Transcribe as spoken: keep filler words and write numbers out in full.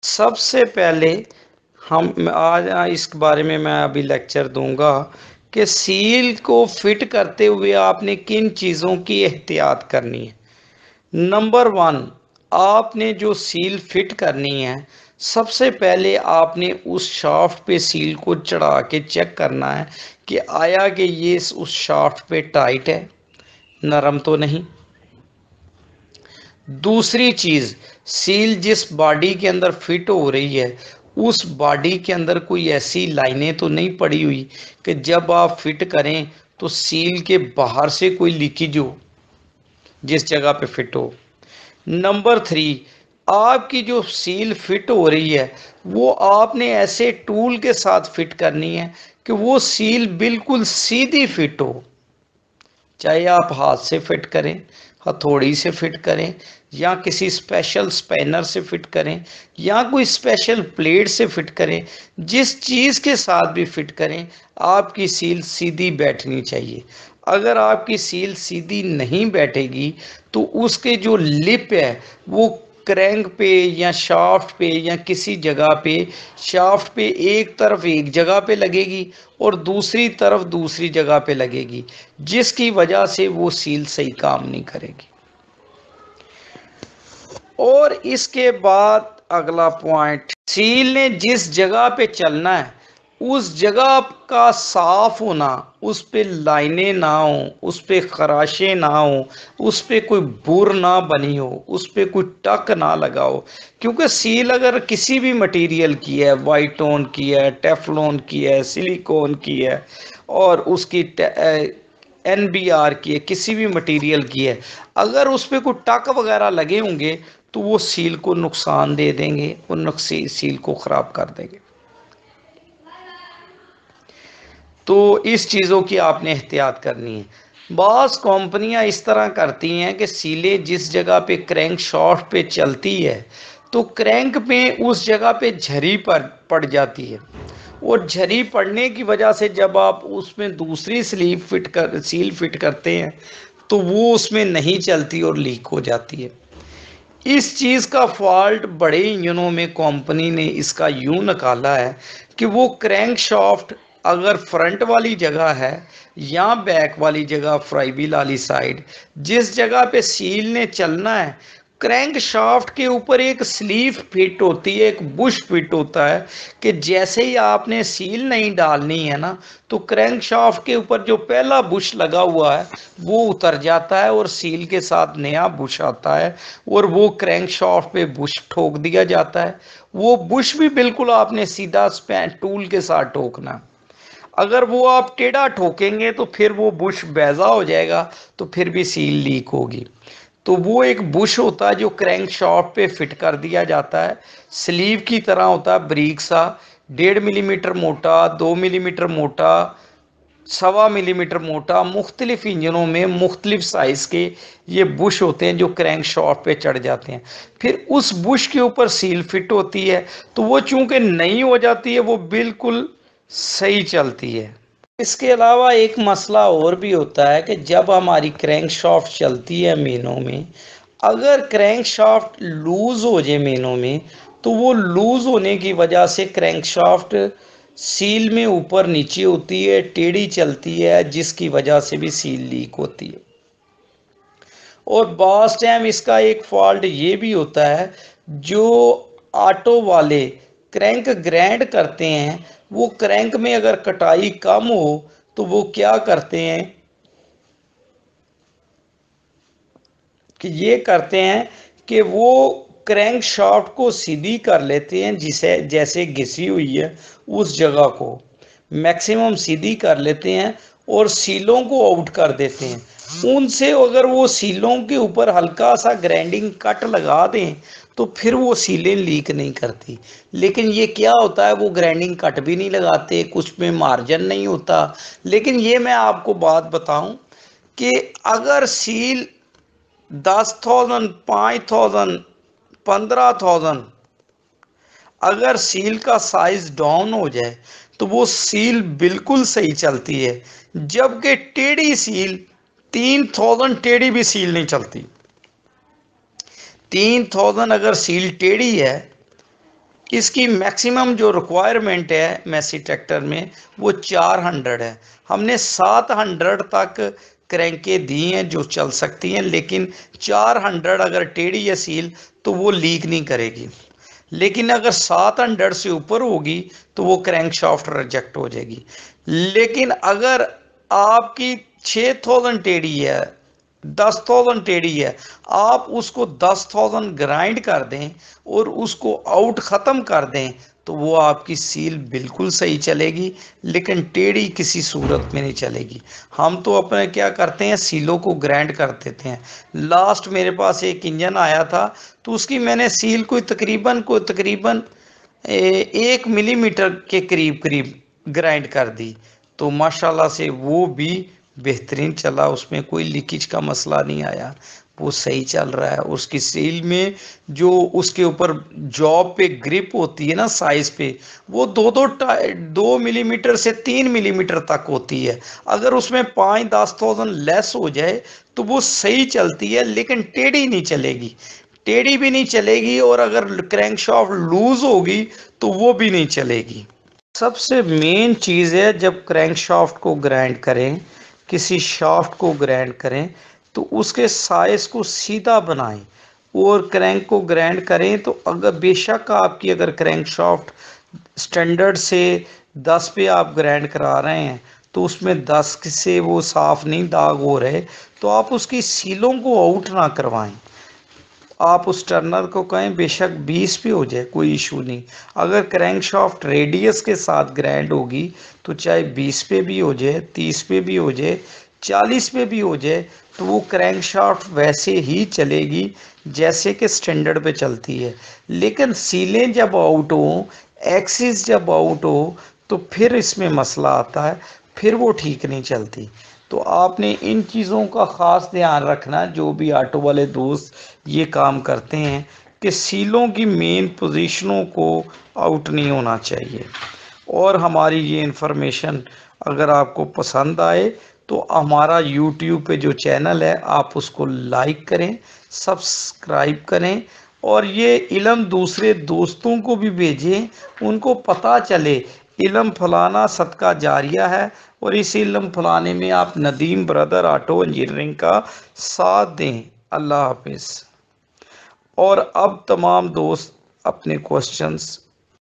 سب سے پہلے ہم آج اس بارے میں میں ابھی لیکچر دوں گا کہ سیل کو فٹ کرتے ہوئے آپ نے کن چیزوں کی احتیاط کرنی ہے۔ نمبر ون، آپ نے جو سیل فٹ کرنی ہے، سب سے پہلے آپ نے اس شافٹ پہ سیل کو چڑھا کے چیک کرنا ہے کہ آیا کہ یہ اس شافٹ پہ ٹائٹ ہے، نرم تو نہیں۔ دوسری چیز، سیل جس باڈی کے اندر فٹ ہو رہی ہے اس باڈی کے اندر کوئی ایسی لائنیں تو نہیں پڑی ہوئی کہ جب آپ فٹ کریں تو سیل کے باہر سے کوئی لیکیج ہو جس جگہ پہ فٹ ہو۔ نمبر تھری، آپ کی جو سیل فٹ ہو رہی ہے وہ آپ نے ایسے ٹول کے ساتھ فٹ کرنی ہے کہ وہ سیل بالکل سیدھی فٹ ہو، چاہے آپ ہاتھ سے فٹ کریں، ہتھوڑی سے فٹ کریں، یا کسی اسپیشل سپینر سے فٹ کریں، یا کوئی اسپیشل پلیٹ سے فٹ کریں، جس چیز کے ساتھ بھی فٹ کریں آپ کی سیل سیدھی بیٹھنی چاہیے۔ اگر آپ کی سیل سیدھی نہیں بیٹھے گی تو اس کے جو لپ ہے وہ کرینک پہ یا شافٹ پہ یا کسی جگہ پہ، شافٹ پہ ایک طرف ایک جگہ پہ لگے گی اور دوسری طرف دوسری جگہ پہ لگے گی، جس کی وجہ سے وہ سیل صحیح کام نہیں کرے گی۔ اور اس کے بعد اگلا پوائنٹ، سیل نے جس جگہ پہ چلنا ہے اس جگہ کا صاف ہونا، اس پہ لائنیں نہ ہوں، اس پہ خراشیں نہ ہوں، اس پہ کوئی بور نہ بنی ہو، اس پہ کوئی ٹک نہ لگا ہو، کیونکہ سیل اگر کسی بھی مٹیریل کی ہے، وائٹ ٹون کی ہے، ٹیفلون کی ہے، سلیکون کی ہے، اور اس کی این بی آر کی ہے، کسی بھی مٹیریل کی ہے، اگر اس پہ کوئی ٹک وغیرہ لگے ہوں گے تو وہ سیل کو نقصان دے دیں گے، وہ نقصی سیل کو خراب کر دیں گے۔ تو اس چیزوں کی آپ نے احتیاط کرنی ہے۔ بعض کمپنیاں اس طرح کرتی ہیں کہ سیلیں جس جگہ پہ کرینک شافٹ پہ چلتی ہے تو کرینک پہ اس جگہ پہ جھری پڑ جاتی ہے، اور جھری پڑنے کی وجہ سے جب آپ اس میں دوسری سلیپ فٹ کر سیل فٹ کرتے ہیں تو وہ اس میں نہیں چلتی اور لیک ہو جاتی ہے۔ اس چیز کا فالٹ بڑے انجنوں میں کمپنی نے اس کا یوں نکالا ہے کہ وہ کرینک شافٹ اگر فرنٹ والی جگہ ہے یا بیک والی جگہ، فرائی وہیل والی سائڈ، جس جگہ پہ سیل نے چلنا ہے، کرینک شافٹ کے اوپر ایک سلیف فٹ ہوتی ہے، ایک بش فٹ ہوتا ہے کہ جیسے ہی آپ نے سیل نہیں ڈالنی ہے نا تو کرینک شافٹ کے اوپر جو پہلا بش لگا ہوا ہے وہ اتر جاتا ہے اور سیل کے ساتھ نیا بش آتا ہے، اور وہ کرینک شافٹ پہ بش ٹھوک دیا جاتا ہے۔ وہ بش بھی بالکل آپ نے سیدھا ٹول کے ساتھ ٹھوکنا۔ اگر وہ آپ ٹیڑھا ٹھوکیں گے تو پھر وہ بش بیضا ہو جائے گا تو پھر بھی سیل لیک ہوگی۔ تو وہ ایک بش ہوتا ہے جو کرینک شافٹ پہ فٹ کر دیا جاتا ہے، سلیو کی طرح ہوتا ہے، بریک سا، ڈیڑھ ملی میٹر موٹا، دو ملی میٹر موٹا، سوا ملی میٹر موٹا، مختلف انجنوں میں مختلف سائز کے یہ بش ہوتے ہیں جو کرینک شافٹ پہ چڑھ جاتے ہیں۔ پھر اس بش کے اوپر سیل فٹ ہوتی ہے تو وہ چونکہ نئی ہو جاتی ہے وہ بالکل صحیح چلتی ہے۔ اس کے علاوہ ایک مسئلہ اور بھی ہوتا ہے کہ جب ہماری کرینک شافٹ چلتی ہے مینوں میں، اگر کرینک شافٹ لوز ہو جائے مینوں میں تو وہ لوز ہونے کی وجہ سے کرینک شافٹ سیل میں اوپر نیچے ہوتی ہے، ٹیڑھی چلتی ہے، جس کی وجہ سے بھی سیل لیک ہوتی ہے۔ اور بعض ٹائم اس کا ایک فالٹ یہ بھی ہوتا ہے، جو آٹو والے کرینک گرائنڈ کرتے ہیں وہ کرینک میں اگر کٹائی کم ہو تو وہ کیا کرتے ہیں کہ یہ کرتے ہیں کہ وہ کرینک شافٹ کو سیدھی کر لیتے ہیں، جسے جیسے گھسی ہوئی ہے اس جگہ کو میکسیمم سیدھی کر لیتے ہیں اور سیلوں کو آؤٹ کر دیتے ہیں۔ ان سے اگر وہ سیلوں کے اوپر ہلکا سا گرائنڈنگ کٹ لگا دیں تو پھر وہ سیلیں لیک نہیں کرتی۔ لیکن یہ کیا ہوتا ہے، وہ گرائنڈنگ کٹ بھی نہیں لگاتے، کچھ میں مارجن نہیں ہوتا۔ لیکن یہ میں آپ کو بات بتاؤں کہ اگر سیل دس تھاؤزن، پانچ تھاؤزن، پندرہ تھاؤزن اگر سیل کا سائز ڈاؤن ہو جائے تو وہ سیل بالکل صحیح چلتی ہے، جبکہ ٹیڑھی سیل تین تھاؤزن ٹیڑھی بھی سیل نہیں چلتی۔ تین تھاؤزن اگر سیل ٹیڑھی ہے اس کی میکسیمم جو ریکوائرمنٹ ہے میسی ٹریکٹر میں وہ چار ہنڈریڈ ہے. ہم نے سات ہنڈریڈ تک کرینکیں دی ہیں جو چل سکتی ہیں، لیکن چار ہنڈریڈ اگر ٹیڑھی یا سیل تو وہ لیک نہیں کرے گی. لیکن اگر سات ہنڈریڈ سے اوپر ہوگی تو وہ کرینک شافٹ ریجیکٹ ہو جائے گی. لیکن اگر آپ کی چھ تھاؤزینڈ ٹیڑھی ہے، دس تھاؤزینڈ ٹیڑھی ہے، آپ اس کو دس تھاؤزینڈ گرائنڈ کر دیں اور اس کو آؤٹ ختم کر دیں تو وہ آپ کی سیل بالکل صحیح چلے گی، لیکن ٹیڑھی کسی صورت میں نہیں چلے گی. ہم تو اپنے کیا کرتے ہیں، سیلوں کو گرائنڈ کر دیتے ہیں. لاسٹ میرے پاس ایک انجن آیا تھا تو اس کی میں نے سیل کوئی تقریباً کوئی تقریباً ایک ملی میٹر کے قریب قریب گرائنڈ کر دی تو ماشاءاللہ سے وہ بھی بہترین چلا، اس میں کوئی لیکیج کا مسئلہ نہیں آیا، وہ صحیح چل رہا ہے. اس کی سیل میں جو اس کے اوپر جاب پہ گرپ ہوتی ہے نا سائز پہ، وہ دو دو دو ملی میٹر سے تین ملی میٹر تک ہوتی ہے. اگر اس میں پانچ دس تھاؤزینڈ لیس ہو جائے تو وہ صحیح چلتی ہے، لیکن ٹیڑھی نہیں چلے گی، ٹیڑھی بھی نہیں چلے گی. اور اگر کرینک شافٹ لوز ہوگی تو وہ بھی نہیں چلے گی. سب سے مین چیز ہے جب کرینک شافٹ کو گرائنڈ کریں، کسی شافٹ کو گرائنڈ کریں تو اس کے سائز کو سیدھا بنائیں اور کرینک کو گرائنڈ کریں. تو اگر بے شک آپ کی اگر کرینک شافٹ سٹینڈرڈ سے دس پہ آپ گرائنڈ کرا رہے ہیں تو اس میں دس سے وہ صاف نہیں داغ ہو رہے تو آپ اس کی سیلوں کو آؤٹ نہ کروائیں. آپ اس ٹرنر کو کہیں بے شک بیس پہ ہو جائے کوئی ایشو نہیں. اگر کرینک شافٹ ریڈیس کے ساتھ گرائنڈ ہوگی تو چاہے بیس پہ بھی ہو جائے، تیس پہ بھی ہو جائے، چالیس پہ بھی ہو جائے تو وہ کرینک شافٹ ویسے ہی چلے گی جیسے کہ سٹینڈرڈ پہ چلتی ہے. لیکن سیلیں جب آؤٹ ہوں، ایکسس جب آؤٹ ہو تو پھر اس میں مسئلہ آتا ہے، پھر وہ ٹھیک نہیں چلتی. تو آپ نے ان چیزوں کا خاص دھیان رکھنا جو بھی آٹو والے دوست یہ کام کرتے ہیں کہ سیلوں کی مین پوزیشنوں کو آؤٹ نہیں ہونا چاہیے. اور ہماری یہ انفارمیشن اگر آپ کو پسند آئے تو ہمارا یوٹیوب پہ جو چینل ہے آپ اس کو لائک کریں، سبسکرائب کریں اور یہ علم دوسرے دوستوں کو بھی بھیجیں، ان کو پتہ چلے علم پھیلانا صدقہ جاریہ ہے. اور اس علم پھیلانے میں آپ ندیم بردر آٹو انجینئرنگ کا ساتھ دیں. اللہ حافظ. اور اب تمام دوست اپنے کوسچنز